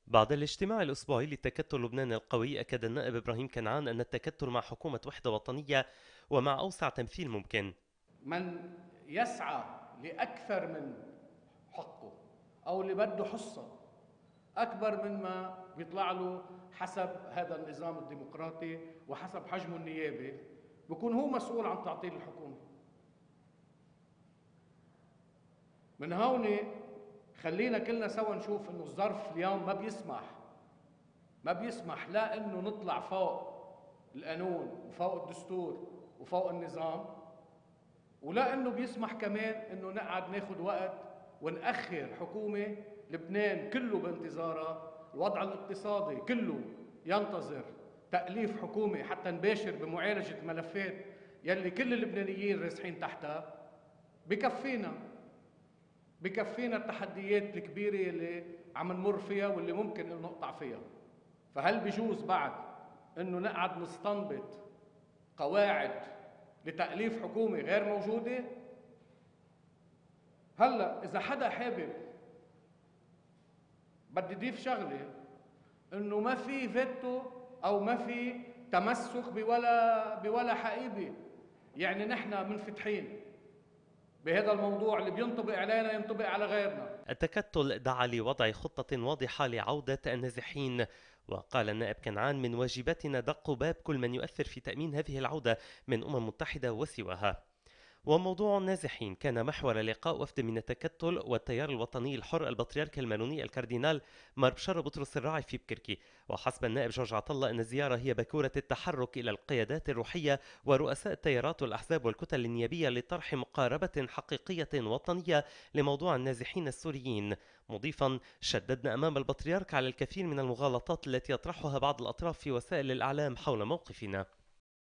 بعد الاجتماع الأسبوعي لتكتل لبنان القوي، أكد النائب إبراهيم كنعان أن التكتل مع حكومة وحدة وطنية ومع أوسع تمثيل ممكن. من يسعى لأكثر من حقه أو اللي بده حصة أكبر مما بيطلع له حسب هذا النظام الديمقراطي وحسب حجمه النيابي، بيكون هو مسؤول عن تعطيل الحكومة. من هون خلينا كلنا سوا نشوف انه الظرف اليوم ما بيسمح لا انه نطلع فوق القانون وفوق الدستور وفوق النظام، ولا انه بيسمح كمان انه نقعد ناخذ وقت ونأخر حكومة. لبنان كله بانتظارها، الوضع الاقتصادي كله ينتظر تأليف حكومة حتى نباشر بمعالجة ملفات يلي كل اللبنانيين راسحين تحتها. بكفينا بكفينا التحديات الكبيرة اللي عم نمر فيها واللي ممكن انه نقطع فيها. فهل بجوز بعد انه نقعد نستنبط قواعد لتأليف حكومة غير موجودة؟ هلا إذا حدا حابب، بدي ضيف شغلة، إنه ما في فيتو أو ما في تمسك بولا حقيبة. يعني نحن منفتحين بهذا الموضوع، اللي بينطبق علينا ينطبق على غيرنا. التكتل دعا لوضع خطة واضحة لعودة النازحين، وقال النائب كنعان: من واجباتنا دق باب كل من يؤثر في تأمين هذه العودة من متحدة وسواها. وموضوع النازحين كان محور لقاء وفد من التكتل والتيار الوطني الحر البطريرك الماروني الكاردينال مار بشار بطرس الراعي في بكركي. وحسب النائب جورج عطلة أن الزيارة هي بكورة التحرك إلى القيادات الروحية ورؤساء التيارات والأحزاب والكتل النيابية لطرح مقاربة حقيقية وطنية لموضوع النازحين السوريين، مضيفا: شددنا أمام البطريرك على الكثير من المغالطات التي يطرحها بعض الأطراف في وسائل الإعلام حول موقفنا.